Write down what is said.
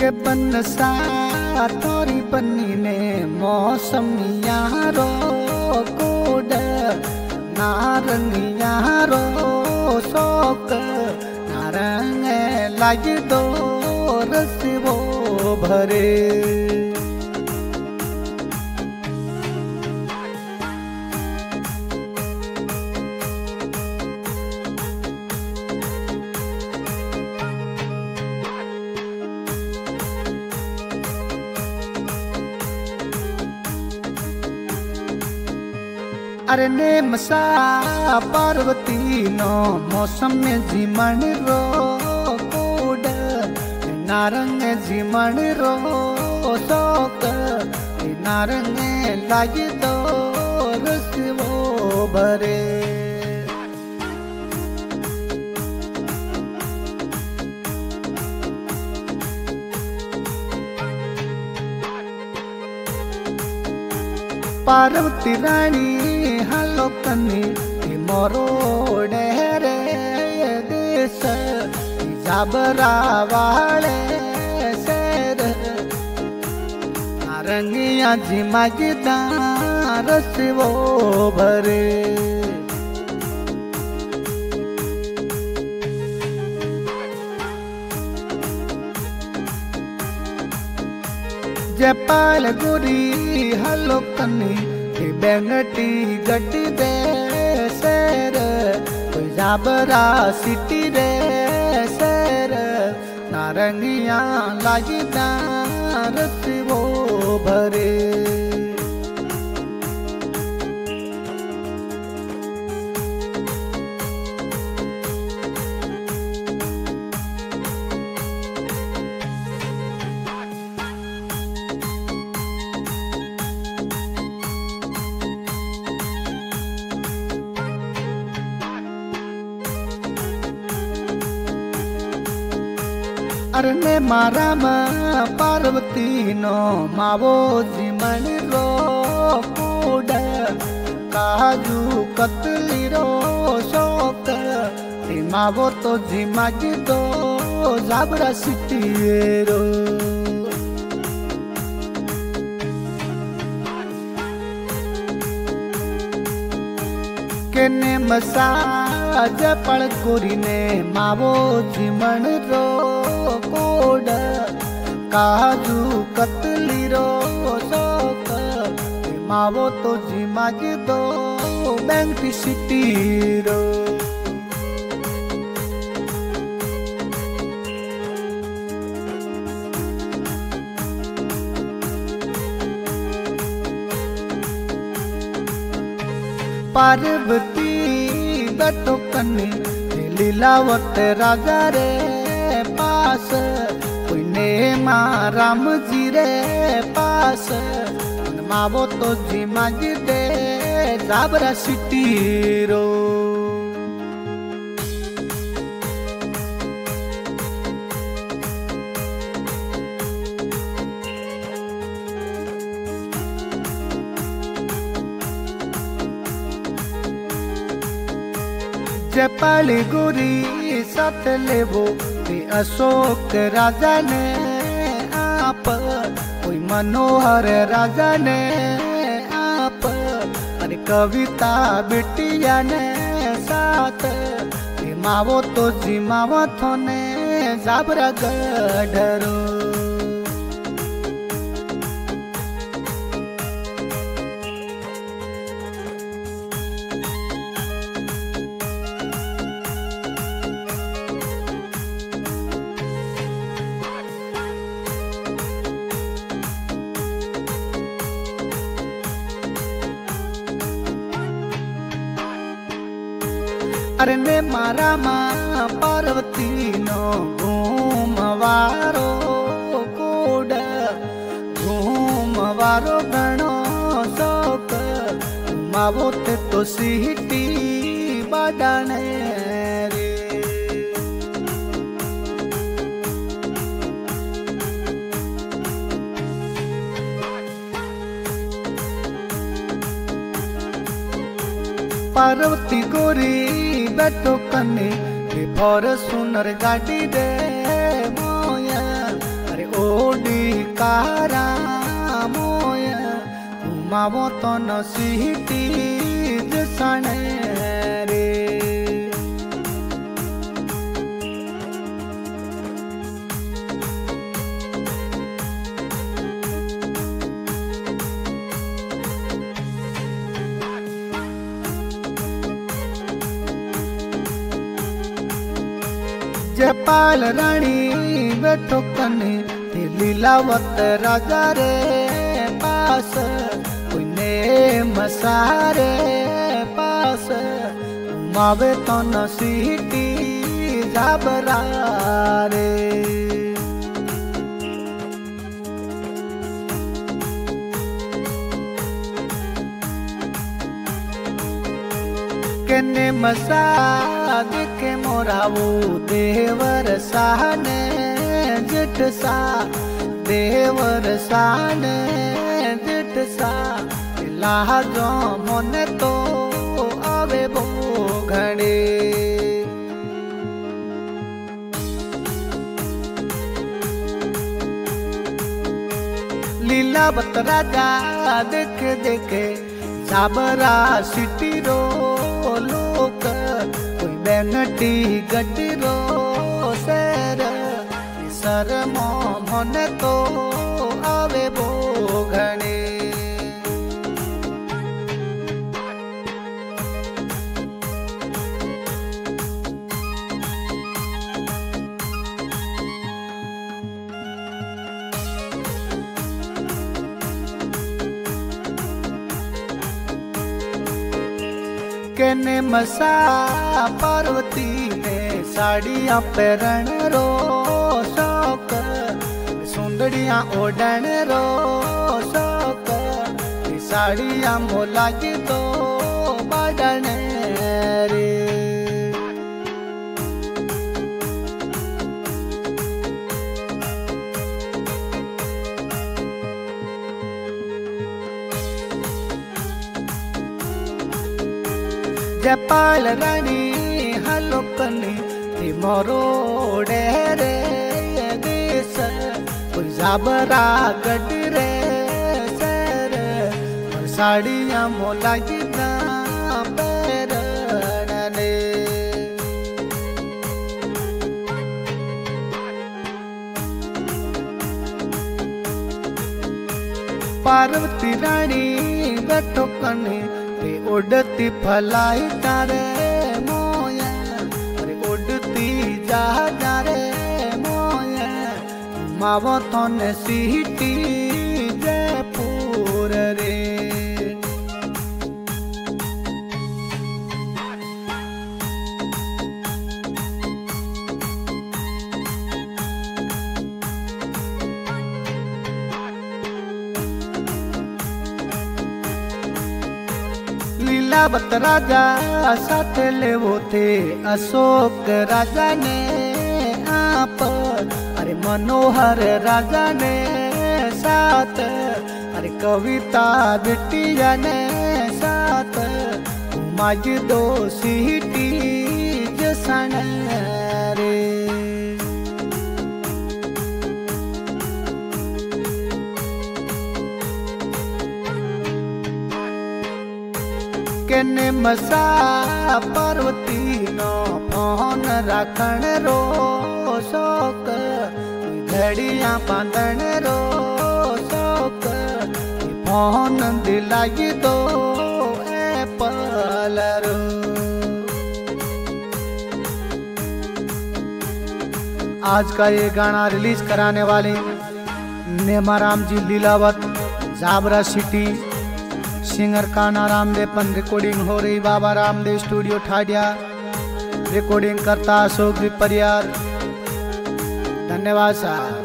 के बनसा तोरी बनी ने मौसमिया रो कोड नारंगिया रो शोक नारंग लाग दो रसवो भरे अरे ने मसा पार्वती नो मौसम में जीमण रो कोड नारंग जीमण रो शोक नारंग लाग दो रसवो भरे पार्वती रानी हलो कनी मोरो डेरे देश जाबरा वाले शेर नारंगिया झिमकदार रसवो भरे जयपाल गुरी हलो कनी बेंगटी गटी दे शेर कोई जाबरा सिटी रे शेर नारंगिया लागिदार रसवो भरे अरे ने मारा पार्वती नो मावो जीमण रो कोड काजू कतली रो शोक मावो तो झिमक दो जाबरा सिटी रो केने मसा जयपाल गोरी ने मावो जीमण रो कोड काजू कतली रो शोक मावो तो झिमक दो बेंगटी सिटी रो पार्वती बैठो कनी लीलावत राजा रे पास कोई ने राम जी रे पास मावो तो झिमक दे जाबरा सिटी रो जयपाल गुरी साथ लेवो अशोक राजा ने आप कोई मनोहर राजा ने आप अरे कविता बिटिया ने साथ मावो तो जिमावा थोने जाबरा गढ़रो अरे ने मारा पार्वती नो घूमवारो कोड घूमवारो गणो शोक मावो ते तो सिटी बाडाने रे पार्वती गोरी बैठो कने फॉर्च्यूनर गाड़ी दे मोया अरे ओ कारा मोय घुमावो तो न सिटी जसने रे। जयपाल रानी बैठो कने लीलावत राजा रे पास कोई ने मसारे पास घुमावे तो न सिटी जाबरा रे। केने मसा देखे मोरावो देवर साने जिट सा देवर साने जिट सा लाजो मन तो आवे बो घड़े। लीलावत राजा देखे देखे जाबरा सिटी रो लोक कोई बेंगटी गड्डी रो सर सर मन तो आवे बो घने। केने मसा पार्वती ने साड़ियां पहन रो शौक सुंदरियां ओढ़न रो शौक साड़ियां मोला की तो बाडन रे। जयपाल रानी हलो कनी मोरो डेरे देश कोई जाबरा गड्डी रे सर साड़ियां मोला गिदा पैरने। पार्वती रानी बैठो कनी उड़ती फलाई तारे मोया अरे उड़ती जा रे मोया मावो तो न सिटी जयपुर रे। लीलावत राजा साथ ले वो थे अशोक राजा ने आप अरे मनोहर राजा ने साथ अरे कविता बिटिया ने साथ घुमाज दो सिटी जसन रे। केने मसा पार्वती नो फोन रखण रो शौक घड़ियां बांधण रो शौक फोन दिलाई दो एप्पल रो। आज का ये गाना रिलीज कराने वाले नेमाराम जी लीलावत जाबरा सिटी सिंगर कान्हा रामदेव पन रिकॉर्डिंग हो रही बाबा रामदेव स्टूडियो ठाडिया रिकॉर्डिंग करता अशोक परियार। धन्यवाद साहब।